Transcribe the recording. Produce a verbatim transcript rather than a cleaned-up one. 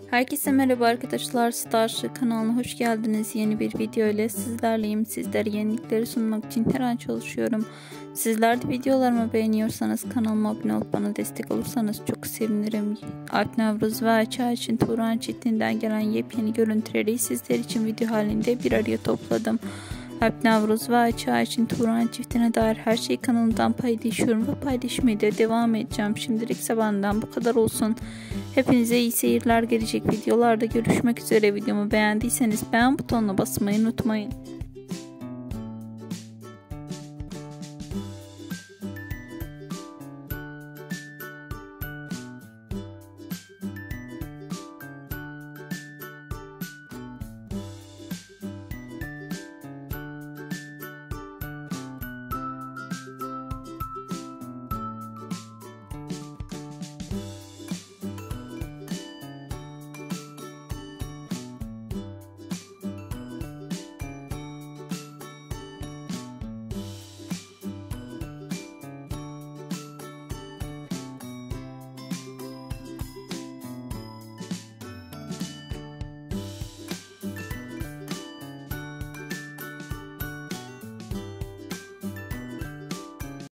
Herkese merhaba arkadaşlar, Starship kanalına hoş geldiniz. Yeni bir video ile sizlerleyim. Sizlere yenilikleri sunmak için her an çalışıyorum. Sizler de videolarımı beğeniyorsanız kanalıma abone olup bana destek olursanız çok sevinirim. Alp Navruz ve Ayça için Turan çiftinden gelen yepyeni görüntüleri sizler için video halinde bir araya topladım. Alp Navruz ve Ayça için Turan çiftine dair her şeyi kanalımdan paylaşıyorum ve paylaşmaya da devam edeceğim. Şimdilik sabahından bu kadar olsun. Hepinize iyi seyirler. Gelecek videolarda görüşmek üzere. Videomu beğendiyseniz beğen butonuna basmayı unutmayın.